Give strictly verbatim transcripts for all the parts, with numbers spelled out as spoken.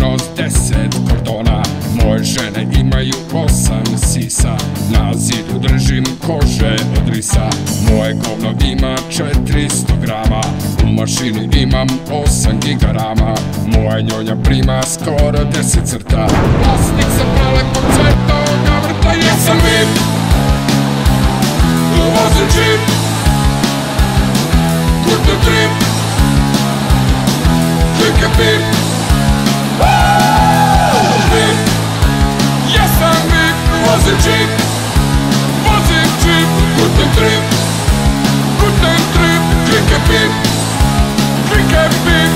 unos deset kordona. Moje žene imaju osam sisa, na zidu držim kože od risa. Moje govno ima četiristo grama, u mašini imam osam gigarama. Moja njonja prima skoro deset crta, vlasnik sam prelepo cveta ovoga vrta. Jesam vip, vozim džip, kurto trip, klike pip. Jesam vip, vozim džip, vozim džip, kurto trip, kurto trip, klike pip, klike pip.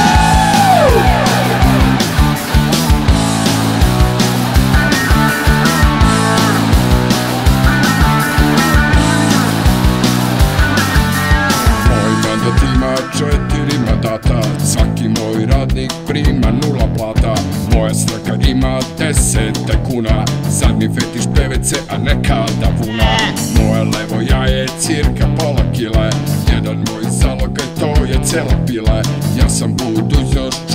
Ima četiri mandata, svaki moj radnik prima nula plata. Moja stranka ima deset tajkuna, sad mi fetiš P V C, a nekada vuna. Moje levo jaje cirka pola kile, jedan moj zalogaj to je cela pile. Ja sam budućnost